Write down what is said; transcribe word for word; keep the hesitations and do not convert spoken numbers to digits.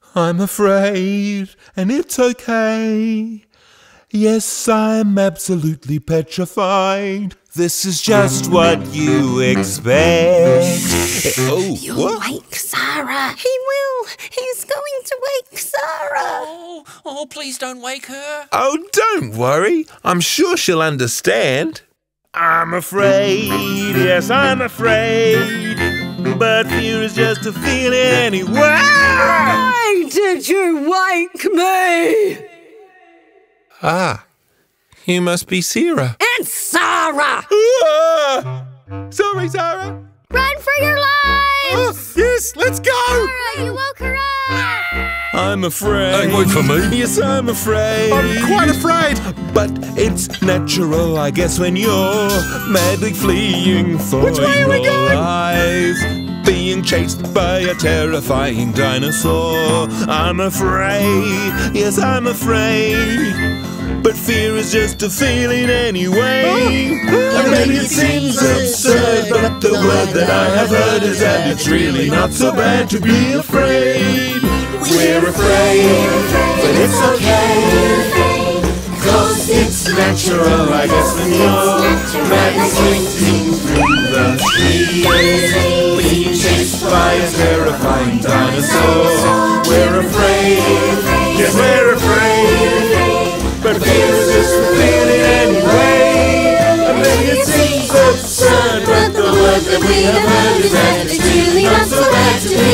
I'm afraid, and it's okay. Yes, I'm absolutely petrified. This is just what you expect. Oh, You'll what? wake Sara. He will. He's going to wake Sara. Oh, oh, please don't wake her. Oh, don't worry. I'm sure she'll understand. I'm afraid, yes, I'm afraid. But fear is just a feeling anyway. Why did you wake me? Ah, you must be Sara. And Sara! Ah! Sorry, Sara. Run for your lives! Oh, yes, let's go! Sara, you woke her up! I'm afraid. Hey, wait for me. Yes, I'm afraid. I'm quite afraid. But it's natural, I guess, when you're madly fleeing for Which way are we your going? lives, being chased by a terrifying dinosaur. I'm afraid. Yes, I'm afraid. But fear is just a feeling anyway. And maybe it seems absurd, but the word that I have heard is that it's really not so bad to be afraid. We're afraid, but it's okay, 'cause it's natural, I guess, when you're madly slinking through the streets, being chased by a terrifying dinosaur. We're afraid, yes, we're afraid, but fear is just a feeling anyway. And maybe it seems absurd, but the word that we have heard is that it's really not so bad to be